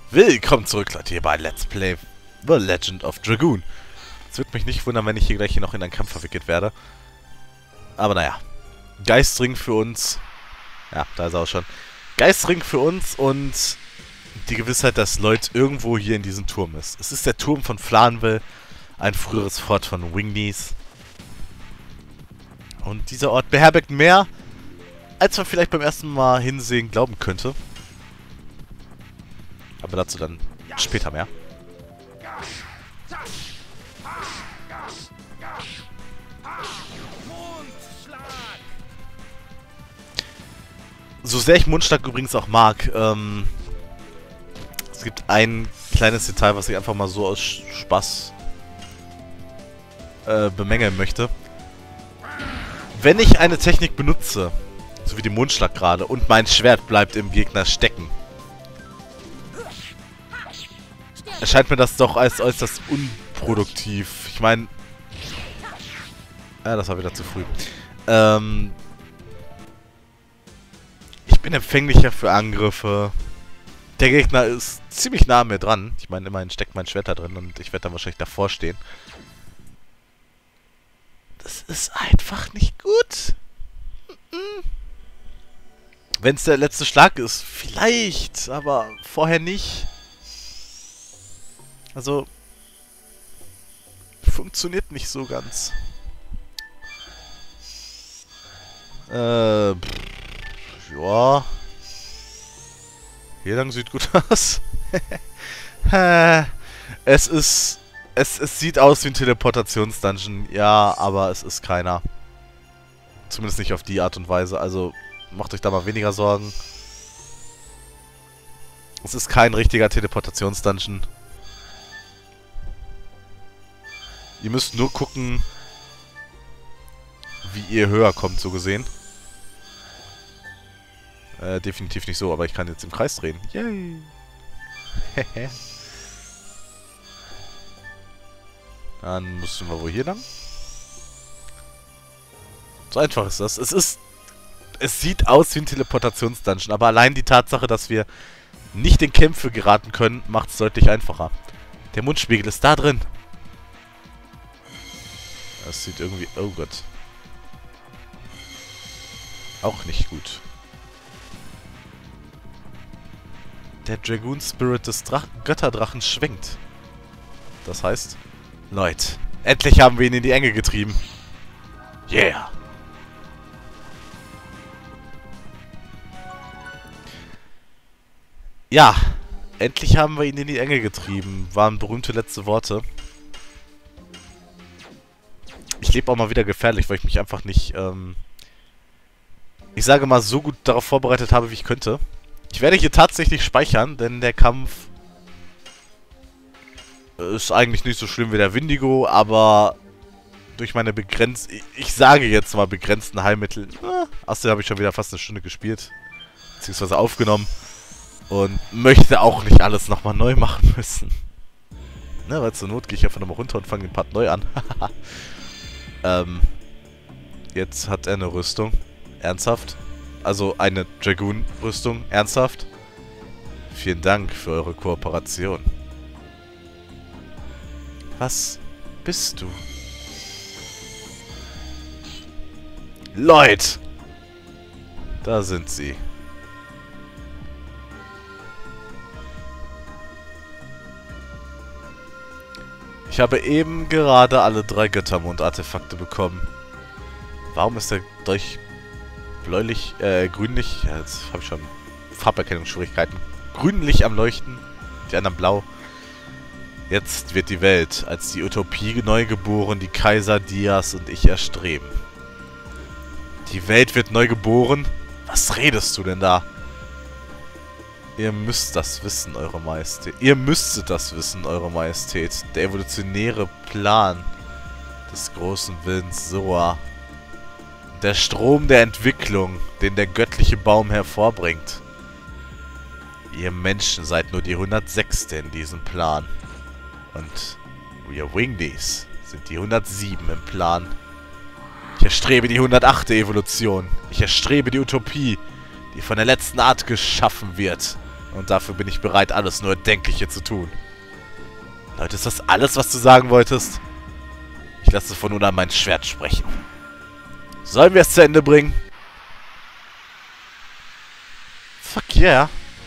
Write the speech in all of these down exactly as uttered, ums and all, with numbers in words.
Willkommen zurück, Leute, hier bei Let's Play The Legend of Dragoon. Es wird mich nicht wundern, wenn ich hier gleich hier noch in einen Kampf verwickelt werde. Aber naja. Geistring für uns. Ja, da ist er auch schon. Geistring für uns und die Gewissheit, dass Lloyd irgendwo hier in diesem Turm ist. Es ist der Turm von Flaanville, ein früheres Fort von Wingdies. Und dieser Ort beherbergt mehr, als man vielleicht beim ersten Mal hinsehen glauben könnte. Aber dazu dann später mehr. So sehr ich Mundschlag übrigens auch mag, ähm, es gibt ein kleines Detail, was ich einfach mal so aus Spaß äh, bemängeln möchte. Wenn ich eine Technik benutze, so wie den Mundschlag gerade, und mein Schwert bleibt im Gegner stecken, erscheint mir das doch als äußerst unproduktiv. Ich meine... Ja, das war wieder zu früh. Ähm... Ich bin empfänglicher für Angriffe. Der Gegner ist ziemlich nah an mir dran. Ich meine, immerhin steckt mein Schwert da drin und ich werde dann wahrscheinlich davor stehen. Das ist einfach nicht gut. Wenn es der letzte Schlag ist, vielleicht, aber vorher nicht. Also, funktioniert nicht so ganz. Äh, pff, ja. Hier lang sieht gut aus. Es ist, es, es sieht aus wie ein Teleportationsdungeon, ja, aber es ist keiner. Zumindest nicht auf die Art und Weise, also macht euch da mal weniger Sorgen. Es ist kein richtiger Teleportationsdungeon. Ihr müsst nur gucken, wie ihr höher kommt, so gesehen. Äh, definitiv nicht so, aber ich kann jetzt im Kreis drehen. Yay! Dann müssen wir wohl hier lang. So einfach ist das. Es ist... Es sieht aus wie ein Teleportationsdungeon, aber allein die Tatsache, dass wir nicht in Kämpfe geraten können, macht es deutlich einfacher. Der Mundspiegel ist da drin. Das sieht irgendwie... Oh Gott. Auch nicht gut. Der Dragoon Spirit des Drach Götterdrachen schwenkt. Das heißt... Leute, endlich haben wir ihn in die Enge getrieben. Yeah! Ja, endlich haben wir ihn in die Enge getrieben. Waren berühmte letzte Worte. Ich lebe auch mal wieder gefährlich, weil ich mich einfach nicht, ähm... ich sage mal, so gut darauf vorbereitet habe, wie ich könnte. Ich werde hier tatsächlich speichern, denn der Kampf ist eigentlich nicht so schlimm wie der Windigo, aber durch meine begrenzten, ich sage jetzt mal begrenzten Heilmittel, äh, außerdem habe ich schon wieder fast eine Stunde gespielt, beziehungsweise aufgenommen und möchte auch nicht alles nochmal neu machen müssen. Ne, weil zur Not gehe ich einfach nochmal runter und fange den Part neu an. ähm, jetzt hat er eine Rüstung. Ernsthaft? Also eine Dragoon-Rüstung? Ernsthaft? Vielen Dank für eure Kooperation. Was bist du? Lloyd! Da sind sie. Ich habe eben gerade alle drei Göttermond-Artefakte bekommen. Warum ist der Dolch bläulich, äh, grünlich? Ja, jetzt habe ich schon Farberkennungsschwierigkeiten. Grünlich am Leuchten, die anderen blau. Jetzt wird die Welt als die Utopie neu geboren, die Kaiser Dias und ich erstreben. Die Welt wird neu geboren? Was redest du denn da? Ihr müsst das wissen, Eure Majestät. Ihr müsstet das wissen, Eure Majestät. Der evolutionäre Plan des großen Willens Zoa. Der Strom der Entwicklung, den der göttliche Baum hervorbringt. Ihr Menschen seid nur die hundertsechste in diesem Plan. Und wir Wingdies sind die hundertsieben im Plan. Ich erstrebe die hundertachte Evolution. Ich erstrebe die Utopie, die von der letzten Art geschaffen wird. Und dafür bin ich bereit, alles nur Erdenkliche zu tun. Leute, ist das alles, was du sagen wolltest? Ich lasse von nun an mein Schwert sprechen. Sollen wir es zu Ende bringen? Fuck yeah.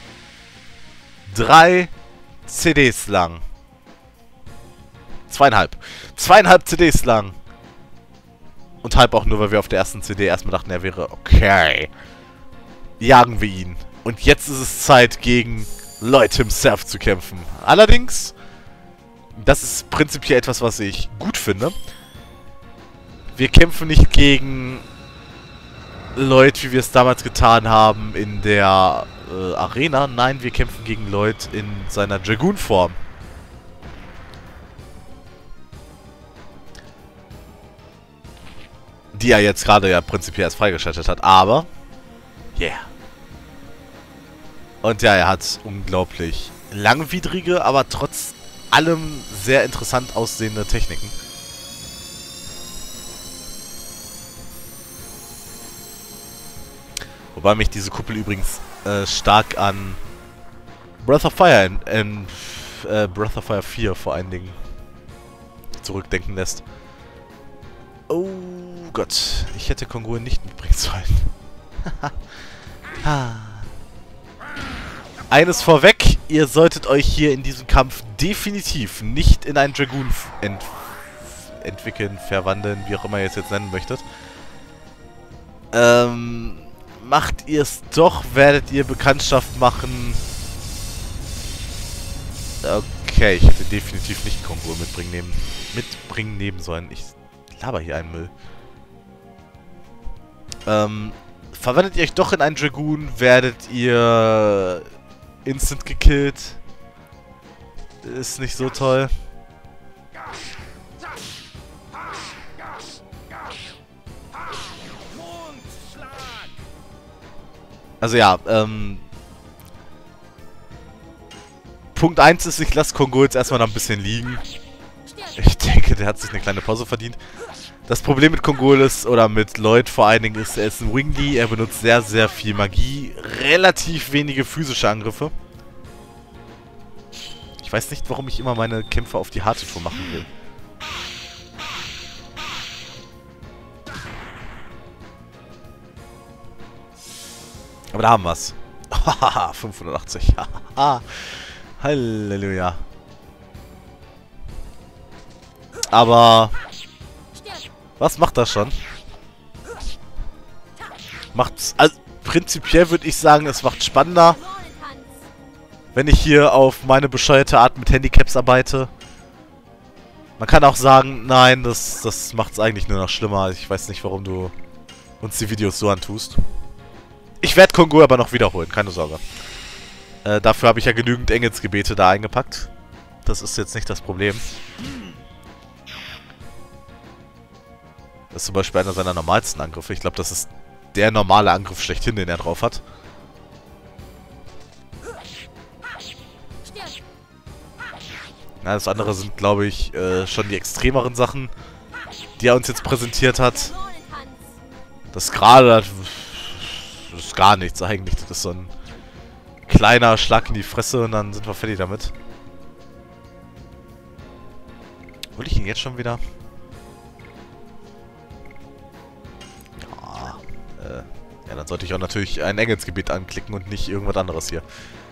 Drei C Ds lang. Zweieinhalb. Zweieinhalb C Ds lang. Und halb auch nur, weil wir auf der ersten C D erstmal dachten, er wäre okay. Jagen wir ihn. Und jetzt ist es Zeit, gegen Lloyd himself zu kämpfen. Allerdings, das ist prinzipiell etwas, was ich gut finde. Wir kämpfen nicht gegen Lloyd, wie wir es damals getan haben in der äh, Arena. Nein, wir kämpfen gegen Lloyd in seiner Dragoon-Form. Die er jetzt gerade ja prinzipiell erst freigeschaltet hat. Aber, yeah. Und ja, er hat unglaublich langwidrige, aber trotz allem sehr interessant aussehende Techniken. Wobei mich diese Kuppel übrigens äh, stark an Breath of Fire, in, in äh, Breath of Fire vier vor allen Dingen zurückdenken lässt. Oh Gott, ich hätte Kongur nicht mitbringen sollen. Eines vorweg, ihr solltet euch hier in diesem Kampf definitiv nicht in einen Dragoon ent entwickeln, verwandeln, wie auch immer ihr es jetzt nennen möchtet. Ähm, macht ihr es doch, werdet ihr Bekanntschaft machen. Okay, ich hätte definitiv nicht Kongur mitbringen nehmen, mitbringen nehmen sollen. Ich laber hier einen Müll. Ähm, verwandelt ihr euch doch in einen Dragoon, werdet ihr instant gekillt. Ist nicht so toll. Also ja, ähm... Punkt eins ist, ich lasse Kongur jetzt erstmal noch ein bisschen liegen. Ich denke, der hat sich eine kleine Pause verdient. Das Problem mit Kongur ist, oder mit Lloyd vor allen Dingen, ist, er ist ein Wingly, er benutzt sehr, sehr viel Magie, relativ wenige physische Angriffe. Ich weiß nicht, warum ich immer meine Kämpfe auf die harte Tour machen will. Aber da haben wir's. Hahaha, fünfhundertachtzig. Hahaha. Halleluja. Aber... was macht das schon? Macht's... also, prinzipiell würde ich sagen, es macht spannender, wenn ich hier auf meine bescheuerte Art mit Handicaps arbeite. Man kann auch sagen, nein, das, das macht's eigentlich nur noch schlimmer. Ich weiß nicht, warum du uns die Videos so antust. Ich werde Kongur aber noch wiederholen, keine Sorge. Äh, dafür habe ich ja genügend Engelsgebete da eingepackt. Das ist jetzt nicht das Problem. Das ist zum Beispiel einer seiner normalsten Angriffe. Ich glaube, das ist der normale Angriff schlechthin, den er drauf hat. Ja, das andere sind, glaube ich, äh, schon die extremeren Sachen, die er uns jetzt präsentiert hat. Das gerade, das ist gar nichts eigentlich. Das ist so ein kleiner Schlag in die Fresse und dann sind wir fertig damit. Will ich ihn jetzt schon wieder? Ja, äh, ja, dann sollte ich auch natürlich ein Engelsgebet anklicken und nicht irgendwas anderes hier.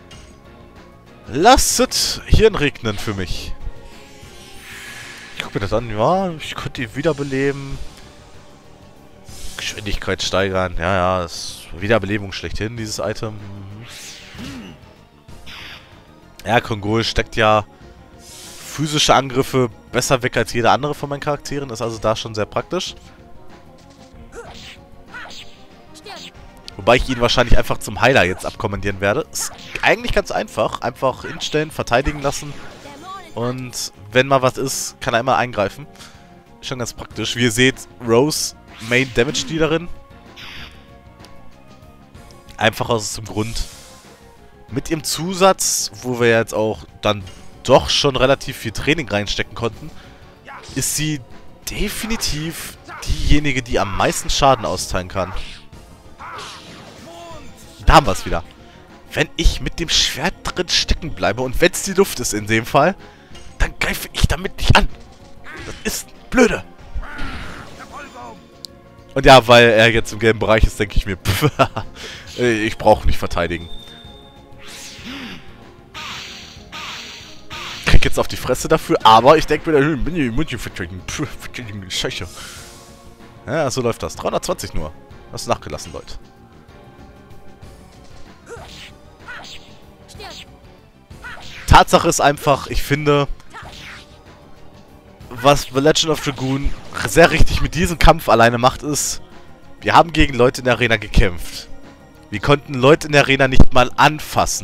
Lasset Hirn regnen für mich. Ich gucke mir das an. Ja, ich könnte ihn wiederbeleben. Geschwindigkeit steigern. Ja, ja, das ist Wiederbelebung schlechthin, dieses Item. Mhm. Ja, Kongur steckt ja physische Angriffe besser weg als jeder andere von meinen Charakteren. Ist also da schon sehr praktisch. Wobei ich ihn wahrscheinlich einfach zum Heiler jetzt abkommandieren werde. Ist eigentlich ganz einfach. Einfach hinstellen, verteidigen lassen. Und wenn mal was ist, kann er immer eingreifen. Schon ganz praktisch. Wie ihr seht, Rose, Main Damage Dealerin. Einfach aus dem Grund. Mit ihrem Zusatz, wo wir jetzt auch dann doch schon relativ viel Training reinstecken konnten, ist sie definitiv diejenige, die am meisten Schaden austeilen kann. Da haben wir es wieder. wenn ich mit dem Schwert drin stecken bleibe und wenn es die Luft ist in dem Fall, dann greife ich damit nicht an. Das ist blöde. Und ja, weil er jetzt im gelben Bereich ist, denke ich mir, pff, ich brauche nicht verteidigen. Krieg jetzt auf die Fresse dafür, aber ich denke mir, bin ich München verteidigen. Pff, verteidigen, Scheiße. Ja, so läuft das. dreihundertzwanzig nur. Das ist nachgelassen, Leute. Tatsache ist einfach, ich finde, was The Legend of Dragoon sehr richtig mit diesem Kampf alleine macht, ist, wir haben gegen Leute in der Arena gekämpft. Wir konnten Leute in der Arena nicht mal anfassen.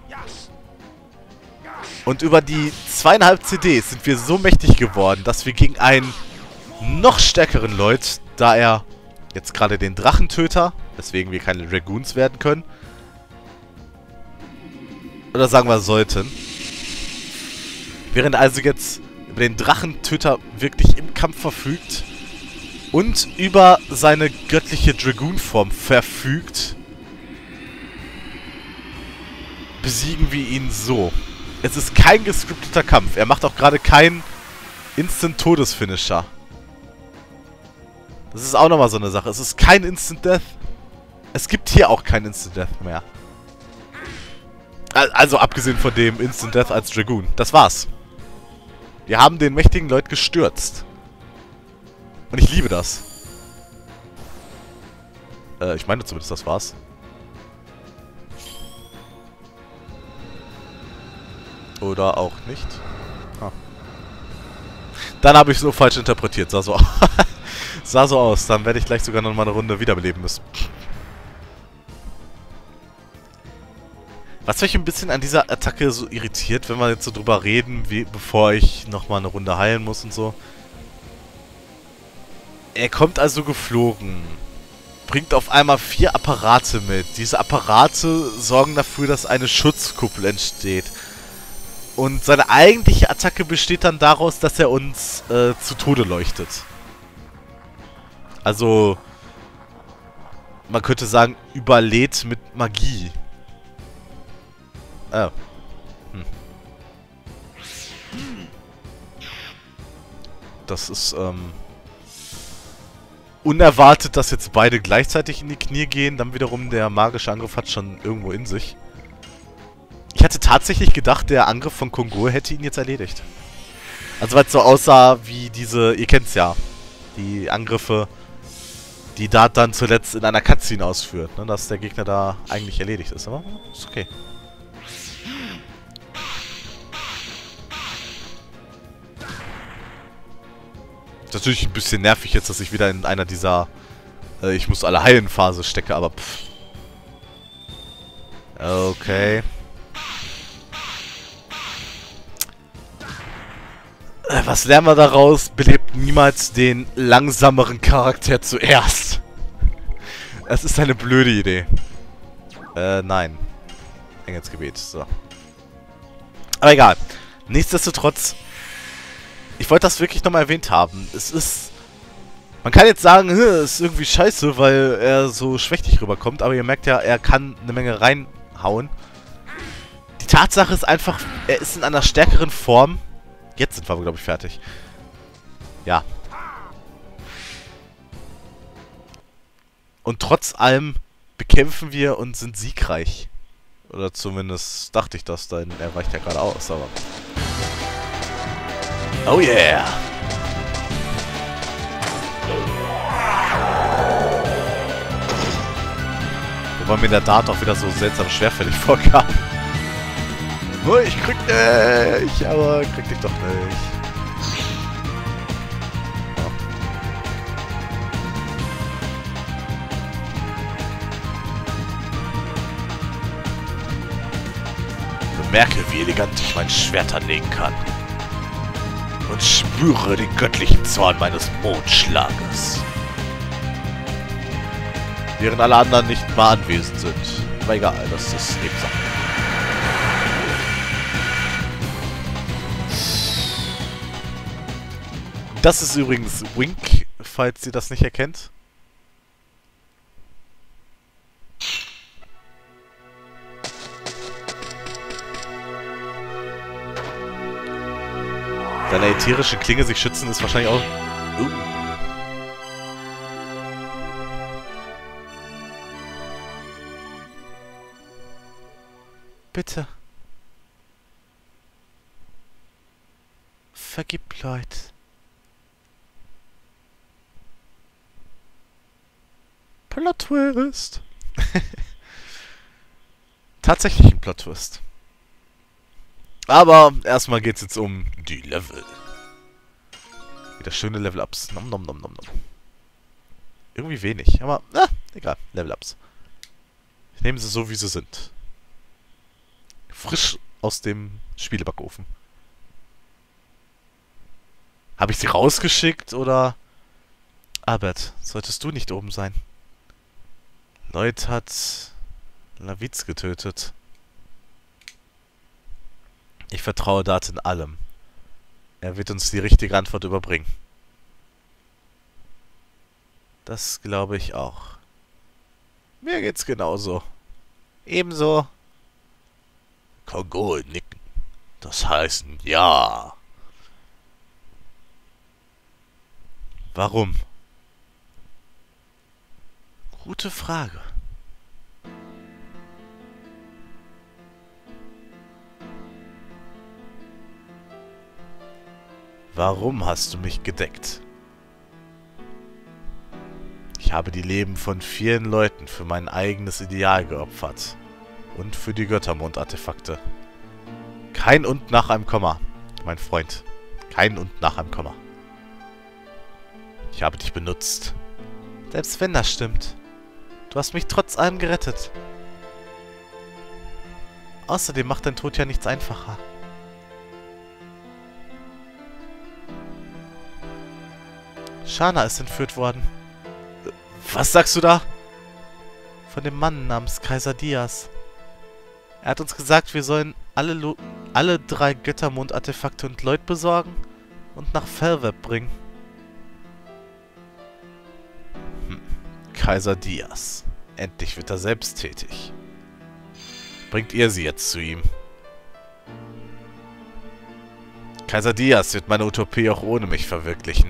Und über die zweieinhalb C Ds sind wir so mächtig geworden, dass wir gegen einen noch stärkeren Leut, da er jetzt gerade den Drachentöter, weswegen wir keine Dragoons werden können, oder sagen wir sollten, während also jetzt über den Drachentöter wirklich im Kampf verfügt und über seine göttliche Dragoon-Form verfügt, besiegen wir ihn so. Es ist kein gescripteter Kampf. Er macht auch gerade keinen Instant-Todes-Finisher. Das ist auch nochmal so eine Sache. Es ist kein Instant-Death. Es gibt hier auch kein Instant-Death mehr. Also abgesehen von dem Instant-Death als Dragoon. Das war's. Wir haben den mächtigen Leut gestürzt. Und ich liebe das. Äh, ich meine zumindest, das war's. Oder auch nicht. Ah. Dann habe ich es so falsch interpretiert. Sah so, sah so aus. Dann werde ich gleich sogar noch mal eine Runde wiederbeleben müssen. Was mich ein bisschen an dieser Attacke so irritiert, wenn wir jetzt so drüber reden, wie, bevor ich nochmal eine Runde heilen muss und so. Er kommt also geflogen. Bringt auf einmal vier Apparate mit. Diese Apparate sorgen dafür, dass eine Schutzkuppel entsteht. Und seine eigentliche Attacke besteht dann daraus, dass er uns äh, zu Tode leuchtet. Also, man könnte sagen, überlädt mit Magie. Oh. Hm. Das ist, ähm... unerwartet, dass jetzt beide gleichzeitig in die Knie gehen. Dann wiederum der magische Angriff hat schon irgendwo in sich. Ich hatte tatsächlich gedacht, der Angriff von Kongo hätte ihn jetzt erledigt. Also weil es so aussah wie diese, ihr kennt's ja, die Angriffe, die Dart dann zuletzt in einer Cutscene ausführt, ne, dass der Gegner da eigentlich erledigt ist. Aber ist okay. Ist natürlich ein bisschen nervig jetzt, dass ich wieder in einer dieser äh, ich muss alle heilen Phase stecke, aber pff. Okay. Was lernen wir daraus? Belebt niemals den langsameren Charakter zuerst. Das ist eine blöde Idee. Äh, nein. Engelsgebet, so. Aber egal. Nichtsdestotrotz, ich wollte das wirklich nochmal erwähnt haben. Es ist... Man kann jetzt sagen, es ist irgendwie scheiße, weil er so schwächlich rüberkommt, aber ihr merkt ja, er kann eine Menge reinhauen. Die Tatsache ist einfach, er ist in einer stärkeren Form. Jetzt sind wir, glaube ich, fertig. Ja. Und trotz allem bekämpfen wir und sind siegreich. Oder zumindest dachte ich das, denn er weicht ja gerade aus, aber... Oh yeah! Wobei mir der Dart auch wieder so seltsam schwerfällig vorkam. Oh, ich krieg dich, aber krieg dich doch nicht. Ja. Bemerke, wie elegant ich mein Schwert anlegen kann. Und spüre den göttlichen Zorn meines Mondschlages. Während alle anderen nicht mal anwesend sind. Aber egal, das ist Nebensache. Das ist übrigens Wink, falls ihr das nicht erkennt. Deine ätherische Klinge sich schützen ist wahrscheinlich auch... Uh. Bitte. Vergib Lloyd. Plot Twist. Tatsächlich ein Plot Twist. Aber erstmal geht's jetzt um die Level. Wieder schöne Level-Ups. Nom nom nom nom nom. Irgendwie wenig, aber ah, egal. Level-Ups. Ich nehme sie so, wie sie sind. Frisch aus dem Spielebackofen. Habe ich sie rausgeschickt oder... Albert, solltest du nicht oben sein? Lloyd hat Lavitz getötet. Ich vertraue Dart in allem. Er wird uns die richtige Antwort überbringen. Das glaube ich auch. Mir geht's genauso. Ebenso. Kongol nicken. Das heißt ja. Warum? Gute Frage. Warum hast du mich gedeckt? Ich habe die Leben von vielen Leuten für mein eigenes Ideal geopfert. Und für die Göttermond-Artefakte. Kein und nach einem Komma, mein Freund. Kein und nach einem Komma. Ich habe dich benutzt. Selbst wenn das stimmt. Du hast mich trotz allem gerettet. Außerdem macht dein Tod ja nichts einfacher. Shana ist entführt worden. Was sagst du da? Von dem Mann namens Kaiser Diaz. Er hat uns gesagt, wir sollen alle, Lo alle drei Göttermond-Artefakte und Lloyd besorgen und nach Felweb bringen. Hm. Kaiser Diaz. Endlich wird er selbst tätig. Bringt ihr sie jetzt zu ihm. Kaiser Diaz wird meine Utopie auch ohne mich verwirklichen.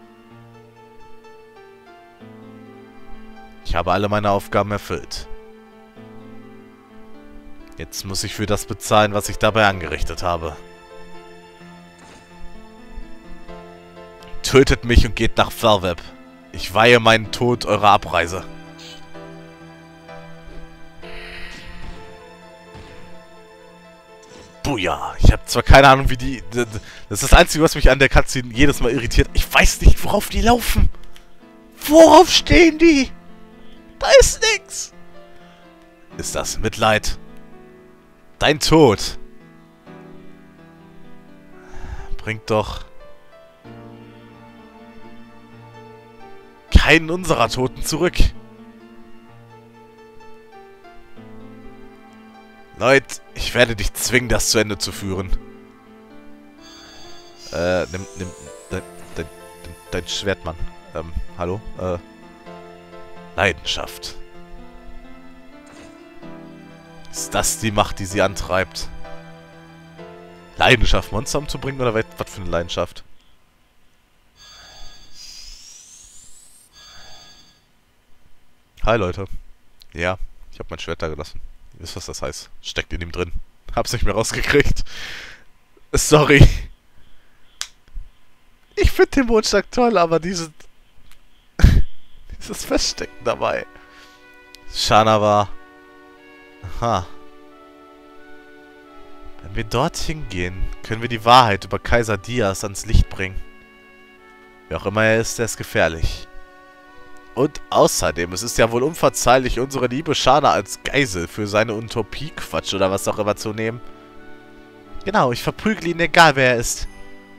Ich habe alle meine Aufgaben erfüllt. Jetzt muss ich für das bezahlen, was ich dabei angerichtet habe. Tötet mich und geht nach Felweb. Ich weihe meinen Tod eurer Abreise. Buja. Ich habe zwar keine Ahnung, wie die... Das ist das Einzige, was mich an der Cutscene jedes Mal irritiert. Ich weiß nicht, worauf die laufen. Worauf stehen die? Da ist nix. Ist das Mitleid? Dein Tod bringt doch keinen unserer Toten zurück. Lloyd, ich werde dich zwingen, das zu Ende zu führen. Äh, nimm, nimm, dein, dein, dein, dein Schwert, Mann. Ähm, hallo? Äh, Leidenschaft. Ist das die Macht, die sie antreibt? Leidenschaft, Monster umzubringen? Oder was für eine Leidenschaft? Hi, Leute. Ja, ich habe mein Schwert da gelassen. Ihr wisst, was das heißt. Steckt in ihm drin. Hab's nicht mehr rausgekriegt. Sorry. Ich finde den Mondschlag toll, aber diese... dieses Feststecken dabei. Shana war... Aha. Wenn wir dorthin gehen, können wir die Wahrheit über Kaiser Diaz ans Licht bringen. Wer auch immer er ist, der ist gefährlich. Und außerdem, es ist ja wohl unverzeihlich, unsere liebe Shana als Geisel für seine Utopie-Quatsch oder was auch immer zu nehmen. Genau, ich verprügle ihn, egal wer er ist.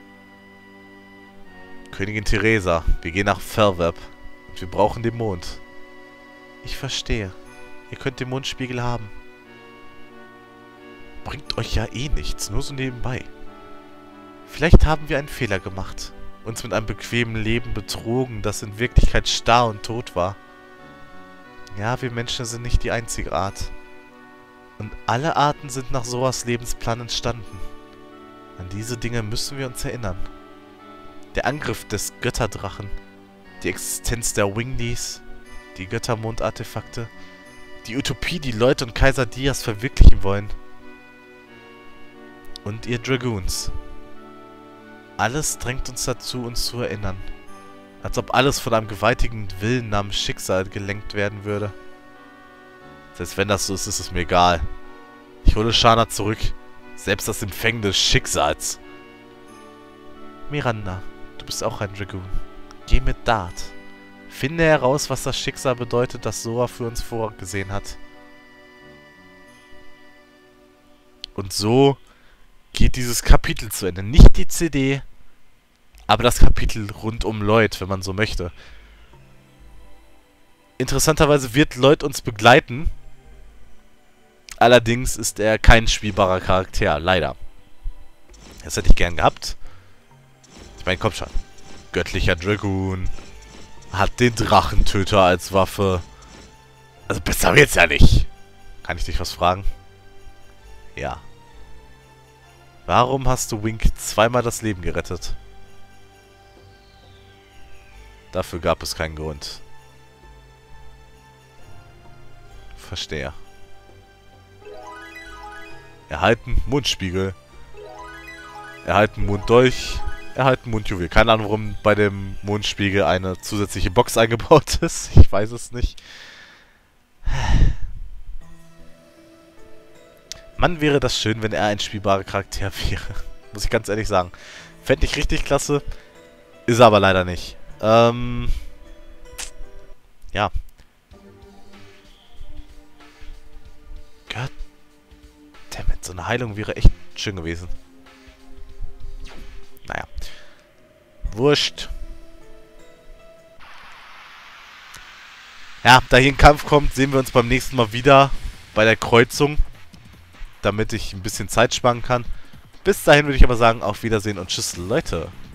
Königin Theresa, wir gehen nach Felweb. Und wir brauchen den Mond. Ich verstehe. Ihr könnt den Mondspiegel haben. Bringt euch ja eh nichts, nur so nebenbei. Vielleicht haben wir einen Fehler gemacht. Uns mit einem bequemen Leben betrogen, das in Wirklichkeit starr und tot war. Ja, wir Menschen sind nicht die einzige Art. Und alle Arten sind nach Soas Lebensplan entstanden. An diese Dinge müssen wir uns erinnern. Der Angriff des Götterdrachen, die Existenz der Winglies, die Göttermond-Artefakte, die Utopie, die Leute und Kaiser Diaz verwirklichen wollen. Und ihr Dragoons. Alles drängt uns dazu, uns zu erinnern. Als ob alles von einem gewaltigen Willen namens Schicksal gelenkt werden würde. Selbst wenn das so ist, ist es mir egal. Ich hole Shana zurück. Selbst das Empfängen des Schicksals. Miranda, du bist auch ein Dragoon. Geh mit Dart. Finde heraus, was das Schicksal bedeutet, das Sora für uns vorgesehen hat. Und so geht dieses Kapitel zu Ende. Nicht die C D, aber das Kapitel rund um Lloyd, wenn man so möchte. Interessanterweise wird Lloyd uns begleiten. Allerdings ist er kein spielbarer Charakter, leider. Das hätte ich gern gehabt. Ich meine, komm schon. Göttlicher Dragoon. Hat den Drachentöter als Waffe. Also besser wird's ja nicht. Kann ich dich was fragen? Ja. Warum hast du Wink zweimal das Leben gerettet? Dafür gab es keinen Grund. Verstehe. Erhalten Mundspiegel. Erhalten Munddolch. Erhalten Mundjuwel. Keine Ahnung, warum bei dem Mundspiegel eine zusätzliche Box eingebaut ist. Ich weiß es nicht. Mann, wäre das schön, wenn er ein spielbarer Charakter wäre. Muss ich ganz ehrlich sagen. Fände ich richtig klasse. Ist er aber leider nicht. Ähm... Ja. Goddammit, so eine Heilung wäre echt schön gewesen. Naja. Wurscht. Ja, da hier ein Kampf kommt, sehen wir uns beim nächsten Mal wieder bei der Kreuzung. Damit ich ein bisschen Zeit sparen kann. Bis dahin würde ich aber sagen, auf Wiedersehen und tschüss, Leute.